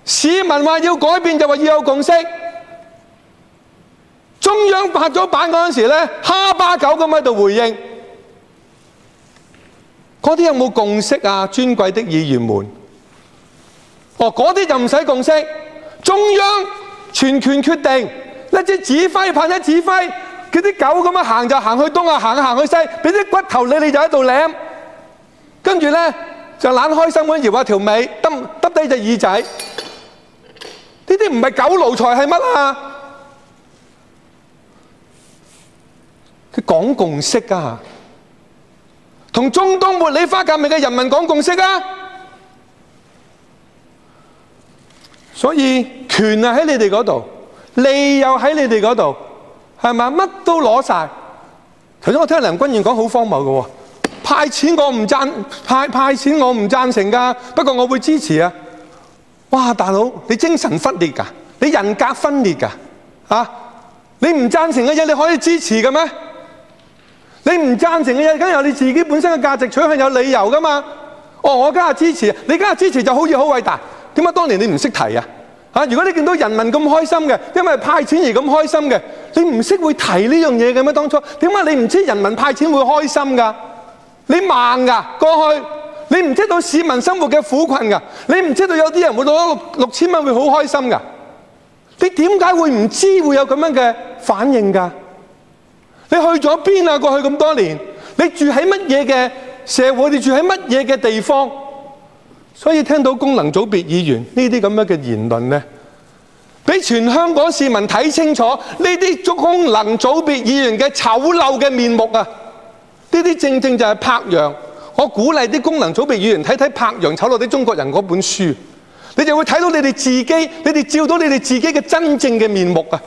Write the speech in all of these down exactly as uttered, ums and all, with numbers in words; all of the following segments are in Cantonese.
市民話要改變就話要有共識。中央拍咗板嗰陣時咧，哈巴狗咁喺度回應。嗰啲有冇共識啊？尊貴的議員們，哦，嗰啲就唔使共識，中央全權決定，一支指揮棒一指揮，嗰啲狗咁樣行就行去東啊，行行去西，俾啲骨頭你，你就喺度舐，跟住咧就懶開心咁搖下條尾，耷耷低隻耳仔，呢啲唔係狗奴才係乜啊？佢講共識啊！同中東茉莉花革命嘅人民講共識啊！所以權啊喺你哋嗰度，利又喺你哋嗰度，係咪？乜都攞晒。頭先我聽梁君彥講好荒謬嘅喎，派錢我唔贊，派派錢我唔贊成㗎，不過我會支持啊！哇，大佬你精神分裂㗎，你人格分裂㗎，啊！你唔贊成嘅嘢你可以支持嘅咩？你唔贊成嘅嘢，梗有你自己本身嘅價值取向有理由噶嘛？哦，我梗係支持，你梗係支持就好似好偉大。點解當年你唔識提啊？嚇！如果你見到人民咁開心嘅，因為派錢而咁開心嘅，你唔識會提呢樣嘢嘅咩？當初點解你唔知人民派錢會開心㗎？你盲㗎過去，你唔知道市民生活嘅苦困㗎，你唔知道有啲人會攞六六千蚊會好開心㗎？你點解會唔知會有咁樣嘅反應㗎？你去咗邊啊？過去咁多年，你住喺乜嘢嘅社會？你住喺乜嘢嘅地方？所以聽到功能組別議員呢啲咁樣嘅言論咧，俾全香港市民睇清楚呢啲功能組別議員嘅醜陋嘅面目啊！呢啲正正就係柏楊。我鼓勵啲功能組別議員睇睇柏楊《醜陋的中國人》嗰本書，你就會睇到你哋自己，你哋照到你哋自己嘅真正嘅面目啊！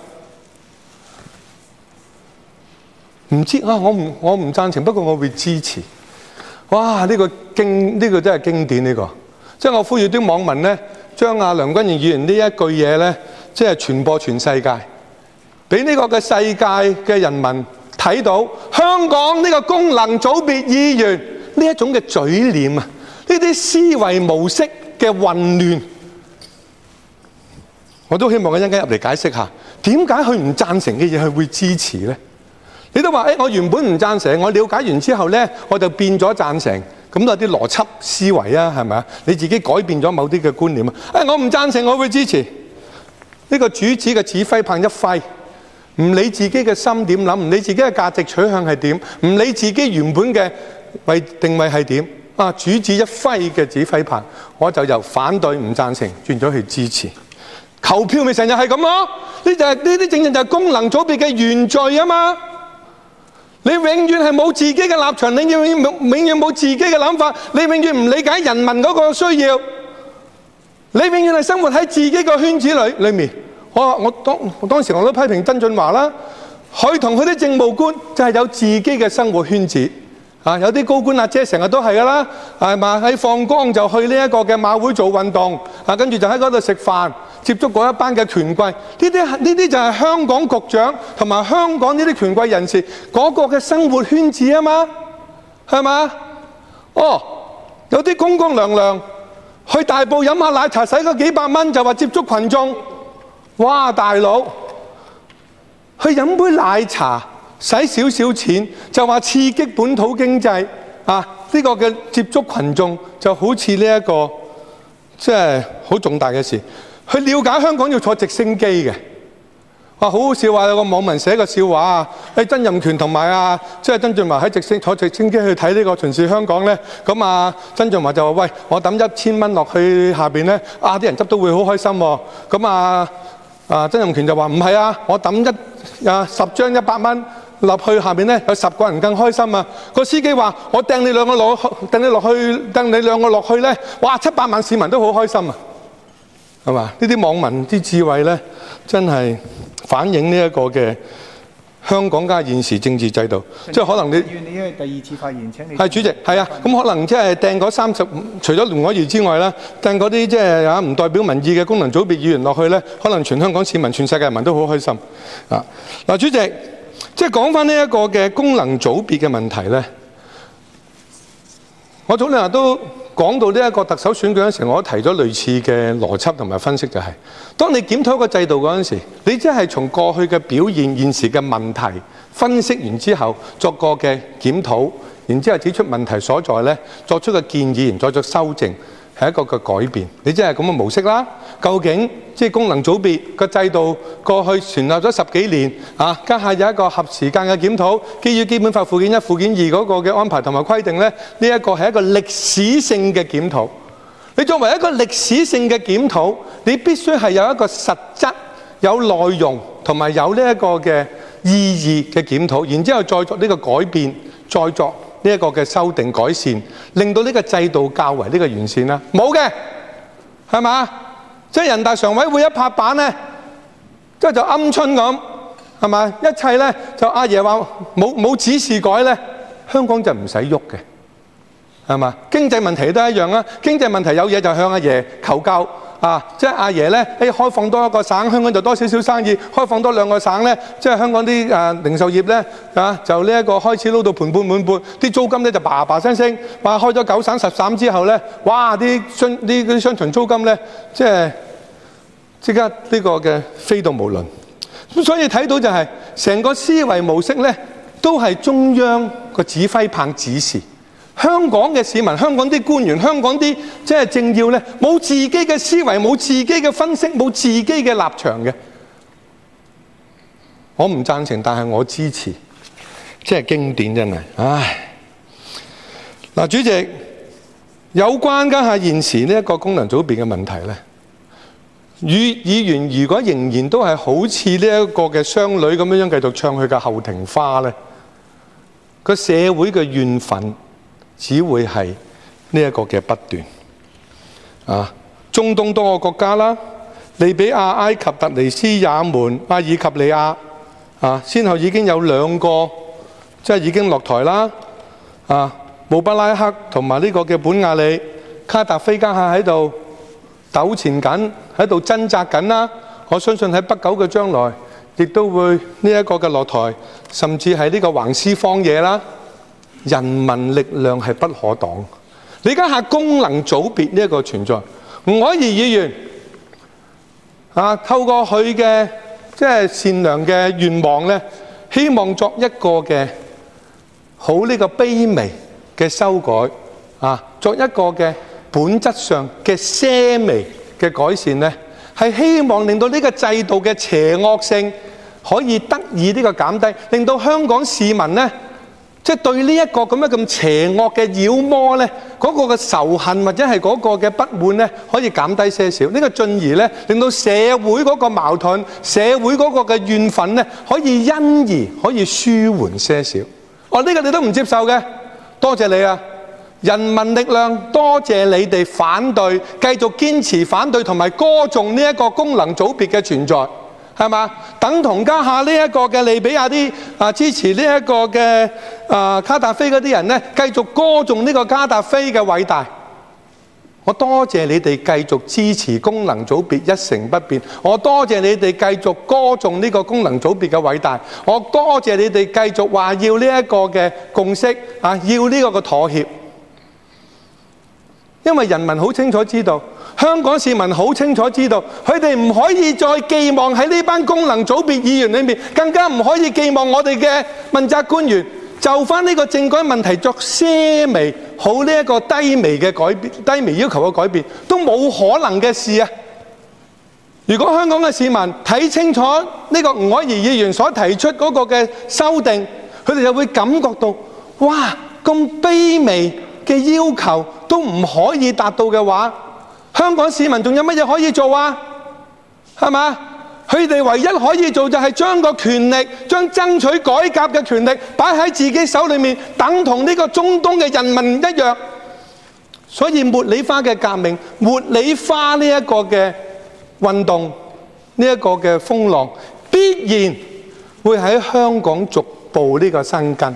唔知啊！我唔我唔贊成，不過我會支持。哇！呢、這個經呢、這個真係經典呢、這個，即係我呼籲啲網民咧，將阿梁君彥議員呢一句嘢咧，即係傳播全世界，俾呢個嘅世界嘅人民睇到香港呢個功能組別議員呢一種嘅嘴臉啊，呢啲思維模式嘅混亂，我都希望佢一陣間入嚟解釋下，點解佢唔贊成嘅嘢佢會支持咧？你都話誒、欸，我原本唔贊成，我了解完之後咧，我就變咗贊成，咁都有啲邏輯思維啊，係咪啊？你自己改變咗某啲嘅觀念啊？誒、欸，我唔贊成，我會支持。呢、這個主子嘅指揮棒一揮，唔理自己嘅心點諗，唔理自己嘅價值取向係點，唔理自己原本嘅位定位係點，啊，主子一揮嘅指揮棒，我就由反對唔贊成轉咗去支持。投票咪成日係咁咯？呢就係呢啲正正就係功能組別嘅原罪啊嘛！你永遠係冇自己嘅立場，你永遠永遠冇自己嘅諗法，你永遠唔理解人民嗰個需要，你永遠係生活喺自己個圈子裏裏面。我我當我當時我都批評曾俊華啦，佢同佢啲政務官就係有自己嘅生活圈子。啊，有啲高官阿姐成日都係噶啦，係嘛？喺放工就去呢一個嘅馬會做運動，啊，跟住就喺嗰度食飯，接觸嗰一班嘅權貴。呢啲呢啲就係香港局長同埋香港呢啲權貴人士嗰個嘅生活圈子啊嘛，係嘛？哦，有啲公公娘娘去大埔飲下奶茶，使嗰幾百蚊就話接觸群眾。哇，大佬，去飲杯奶茶，使少少錢就話刺激本土經濟啊！呢、這個嘅接觸群眾就好似呢一個即係好重大嘅事。去了解香港要坐直升機嘅，哇！好好笑啊！有個網民寫個笑話啊，誒曾蔭權同埋啊，即係曾俊華喺直升坐直升機去睇呢個巡視香港咧，咁啊曾俊華就話：喂，我抌一千蚊落去下邊咧，啊啲人執到會好開心喎、啊。咁啊啊曾蔭權就話：唔係啊，我抌一啊十張一百蚊。落去下面咧，有十個人更開心啊！個司機話：我掟你兩個落，掟你落去，掟你兩個落去咧，哇！七百萬市民都好開心啊，係嘛？呢啲網民啲智慧咧，真係反映呢一個嘅香港家現時政治制度。即係可能你，你因為第二次發言請你係主席，係啊，咁可能即係掟嗰三十，除咗連我兒之外啦，掟嗰啲即係啊唔代表民意嘅功能組別議員落去咧，可能全香港市民、全世界人民都好開心啊！嗱，主席。即係講翻呢一個嘅功能組別嘅問題咧，我早兩日都講到呢一個特首選舉嗰陣時，我都提咗類似嘅邏輯同埋分析，就係當你檢討一個制度嗰陣時，你即係從過去嘅表現、現時嘅問題分析完之後，作個嘅檢討，然之後指出問題所在咧，作出個建議，然再作修正，係一個嘅改變。你即係咁嘅模式啦。究竟即係功能組別個制度過去存立咗十幾年啊，家下有一個合時間嘅檢討，基於基本法附件一、附件二嗰個嘅安排同埋規定咧，呢一個係一個歷史性嘅檢討。你作為一個歷史性嘅檢討，你必須係有一個實質、有內容同埋有呢一個嘅意義嘅檢討，然之後再作呢個改變，再作呢一個嘅修訂改善，令到呢個制度較為呢個完善啦。冇嘅，係嘛？即係人大常委會一拍板咧，即係就鵪鶉咁，係嘛？一切咧就阿爺話冇冇指示改咧，香港就唔使喐嘅，係嘛？經濟問題都一樣啦，經濟問題有嘢就向阿爺求救啊！即係阿爺咧，誒開放多一個省，香港就多少少生意；開放多兩個省咧，即係香港啲誒零售業咧啊，就呢一個開始撈到盆滿缽滿，啲租金咧就叭叭聲升。話開咗九省十省之後咧，哇！啲商啲啲商場租金咧，即係即刻呢個嘅飛到無論。咁所以睇到就係成個思維模式咧，都係中央個指揮棒指示。香港嘅市民、香港啲官員、香港啲即係政要咧，冇自己嘅思維，冇自己嘅分析，冇自己嘅立場嘅。我唔贊成，但係我支持，即係經典真係。唉，嗱，主席，有關家下現時呢一個功能組別嘅問題咧，與議員如果仍然都係好似呢一個嘅商女咁樣樣繼續唱佢嘅後庭花咧，個社會嘅怨憤只會係呢一個嘅不斷啊！中東多個國家啦，利比亞、埃及、突尼斯、也門、阿爾及利亞啊，先後已經有兩個即係已經落台啦啊！穆巴拉克同埋呢個嘅本亞利、卡達菲家下喺度糾纏緊，喺度掙扎緊啦。我相信喺不久嘅將來，亦都會呢一個嘅落台，甚至係呢個橫屍荒野啦。人民力量係不可擋。你而家下功能組別呢一個存在，吳靄儀議員啊，透過佢嘅即係善良嘅願望咧，希望作一個嘅好呢個卑微嘅修改啊，作一個嘅本質上嘅些微嘅改善咧，係希望令到呢個制度嘅邪惡性可以得以呢個減低，令到香港市民咧，即係對呢一個咁樣咁邪惡嘅妖魔咧，嗰個嘅仇恨或者係嗰個嘅不滿咧，可以減低些少。呢個進而咧，令到社會嗰個矛盾、社會嗰個嘅怨憤咧，可以因而可以舒緩些少。哦，呢個你都唔接受嘅，多謝你啊！人民力量，多謝你哋反對，繼續堅持反對同埋歌頌呢一個功能組別嘅存在。係嘛？等同家下呢一個嘅利比亞啲啊支持呢一個嘅啊卡達菲嗰啲人咧，繼續歌頌呢個卡達菲嘅偉大。我多謝你哋繼續支持功能組別一成不變。我多謝你哋繼續歌頌呢個功能組別嘅偉大。我多謝你哋繼續話要呢一個嘅共識啊，要呢個嘅妥協。因為人民好清楚知道。香港市民好清楚知道，佢哋唔可以再寄望喺呢班功能組別議員裏面，更加唔可以寄望我哋嘅問責官員就翻呢個政改問題作些微好呢一個低微嘅改變、低微要求嘅改變，都冇可能嘅事啊！如果香港嘅市民睇清楚呢個吳靄儀議員所提出嗰個嘅修訂，佢哋就會感覺到，哇！咁卑微嘅要求都唔可以達到嘅話，香港市民仲有乜嘢可以做啊？係嘛？佢哋唯一可以做就係將個權力、將爭取改革嘅權力擺喺自己手裏面，等同呢個中東嘅人民一樣。所以茉莉花嘅革命、茉莉花呢一個嘅運動、呢一個嘅風浪，必然會喺香港逐步呢個生根。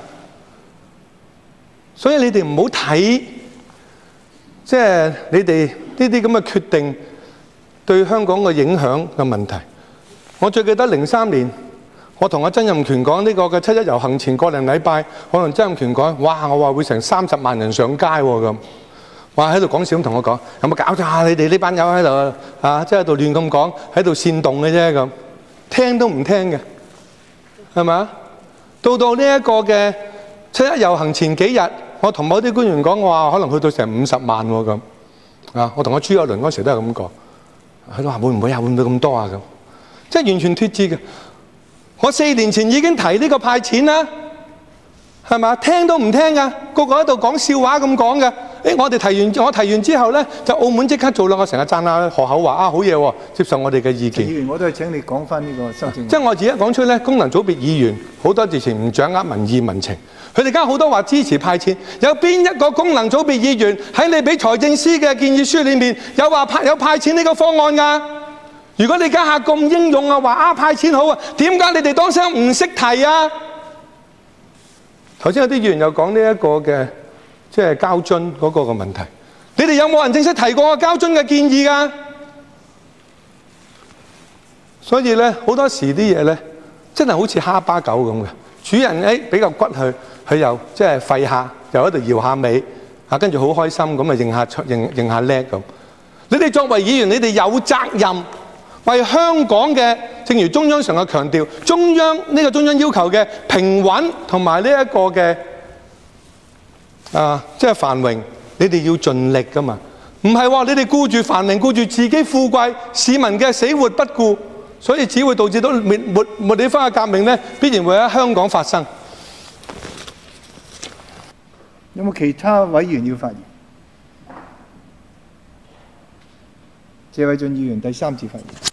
所以你哋唔好睇，即係你哋呢啲咁嘅決定對香港嘅影響嘅問題。我最記得零三年，我同阿曾蔭權講呢個嘅七一遊行前個零禮拜，我同曾蔭權講，哇！我話會成三十萬人上街喎咁。 哇喺度講笑咁同我講，有冇搞錯啊？你哋呢班友喺度啊，即係喺度亂咁講，喺度煽動嘅啫咁，聽都唔聽嘅，係咪啊？到到呢一個嘅七一遊行前幾日，我同某啲官員講，我話可能去到成五十萬喎咁啊！我同阿朱友倫嗰時都係咁講，佢都話會唔會啊？會唔會咁多啊？咁即係完全脫節嘅。我四年前已經提呢個派錢啦，係嘛？聽都唔聽噶，個個喺度講笑話咁講嘅。誒，我哋提完，我提完之後咧，就澳門即刻做啦。我成日讚下何厚華啊，好嘢喎，接受我哋嘅意見。 議員，我都係請你講翻呢個修正案。 即係我自己講出咧，功能組別議員好多之前唔掌握民意民情，佢哋而家好多話支持派錢，有邊一個功能組別議員喺你俾財政司嘅建議書裏面有話派有派錢呢個方案㗎？如果你家下咁英勇啊，話啊派錢好啊，點解你哋當時唔識提啊？頭先有啲議員又講呢一個嘅即係膠樽嗰個嘅問題，你哋有冇人正式提過膠樽嘅建議㗎？所以咧好多時啲嘢咧真係好似蝦巴狗咁嘅，主人誒比較骨佢，佢又即係吠下，又喺度搖下尾，啊跟住好開心咁啊認下認認下叻咁。你哋作為議員，你哋有責任為香港嘅，正如中央常嘅強調，中央呢個中央要求嘅平穩同埋呢一個嘅啊，即係繁榮，你哋要盡力噶嘛。唔係話你哋顧住繁榮，顧住自己富貴，市民嘅死活不顧，所以只會導致到末末末地方嘅革命咧，必然會喺香港發生。 有冇其他委員要發言？謝偉俊議員第三次發言。